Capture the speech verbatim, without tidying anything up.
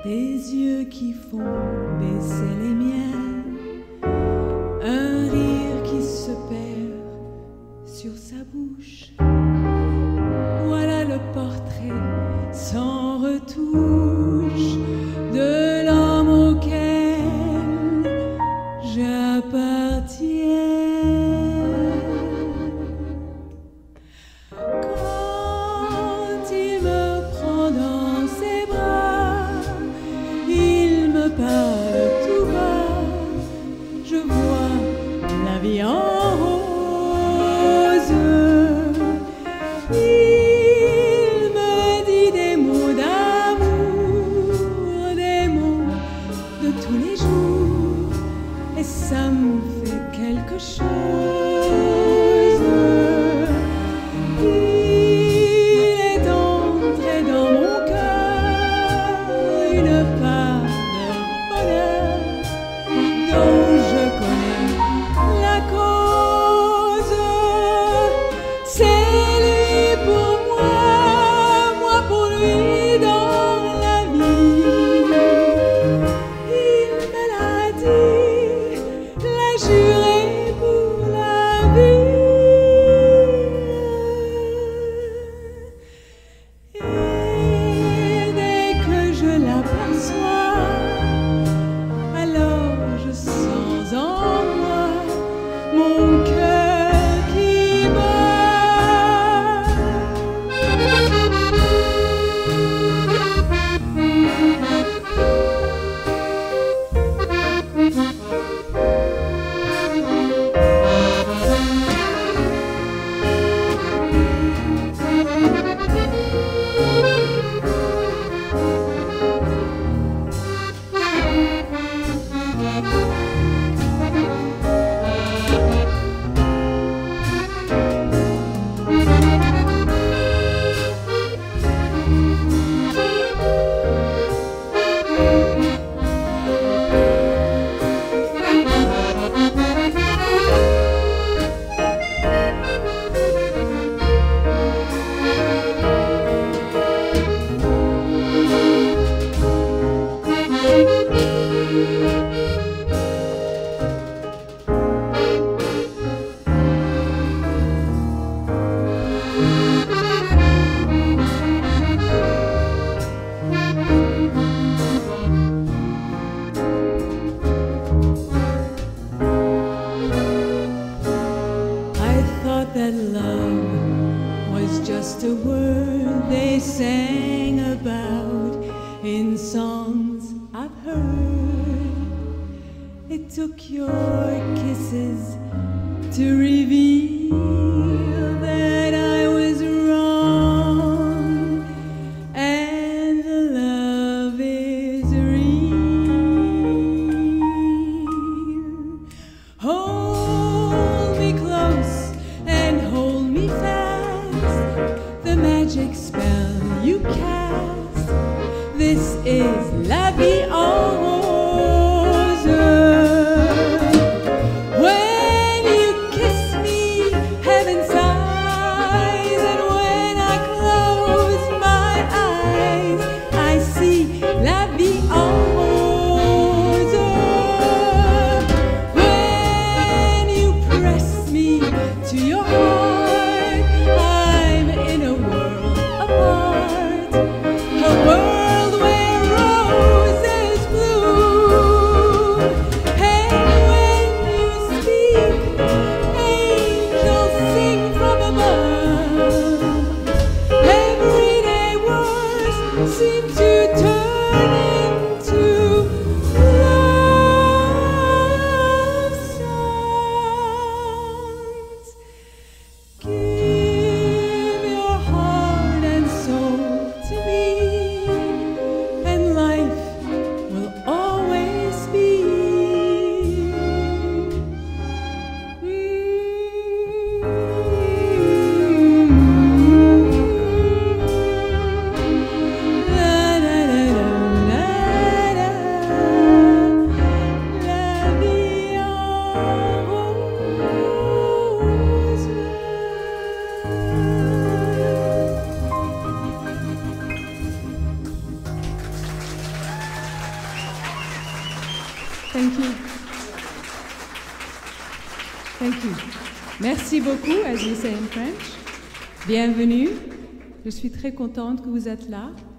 des yeux qui font baisser les miens, un rire qui se perd sur sa bouche. Voilà le portrait sans retouche de l'homme auquel j'appartiens. Quand il me prend dans ses bras, il me parle tout bas, je vois la vie en rose. Il me dit des mots d'amour, des mots de tous les jours, et ça me fait quelque chose. Il est entré dans mon cœur une part de bonheur dont je connais la cause. C'est lui pour moi, moi pour lui dans la vie. Il me l'a dit, l'a juré pour la vie. Et dès que je l'aperçois, alors je sens en moi mon cœur qui bat. I thought that love was just a word they sang about in songs I've heard. It took your kisses to reveal that I was wrong, and the love is real. Hold me close and hold me fast, the magic spell you cast. This is la vie en rose. When you kiss me, heaven sighs. Thank you. Thank you. Merci beaucoup, as we say in French. Bienvenue. Je suis très contente que vous êtes là.